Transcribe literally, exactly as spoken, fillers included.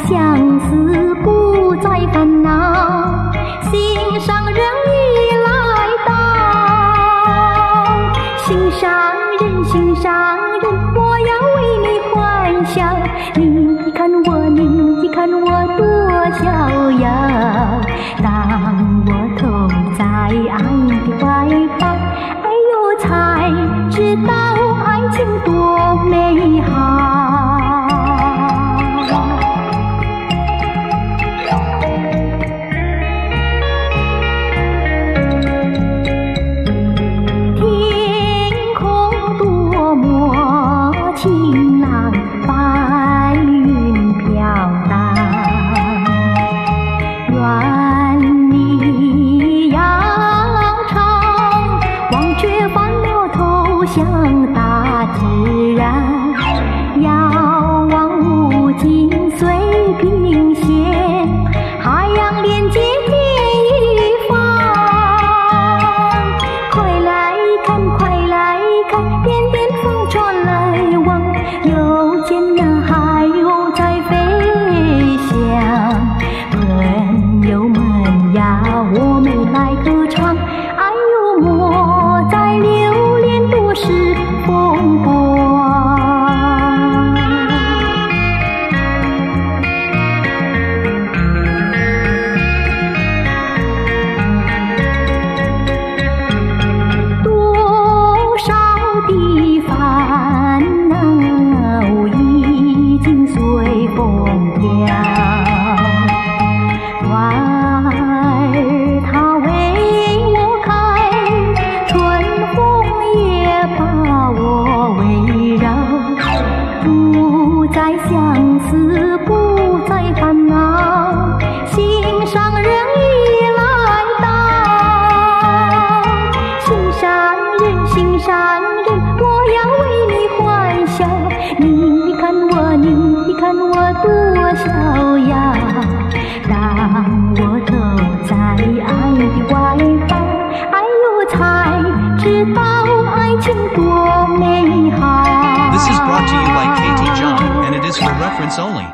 相思，不再烦恼，心上人已来到，心上人，心上人，我要为你欢笑。你看我，你看我多逍遥。当我投在爱的怀抱，哎呦，才知道爱情多美好。天空多么晴朗，白云飘荡，愿你扬长，忘却烦恼，投向大自然。遥望无尽水平线，海洋连接天一方。快来看，快来看，点点风传来往，又见那海鸥在飞翔。朋友们呀，我们来歌唱，哎呦，莫再留恋都市风光。多少的烦恼已经随风飘，花儿它为我开，春风也把我围绕。不再相思，不再烦恼，心上人已来到。心上人，心上人，我要为你欢笑。你看我，你看我多逍遥。当我投在爱的怀抱，哎呦，才知道爱情多美好。 This is brought to you by K T John, and it is for reference only.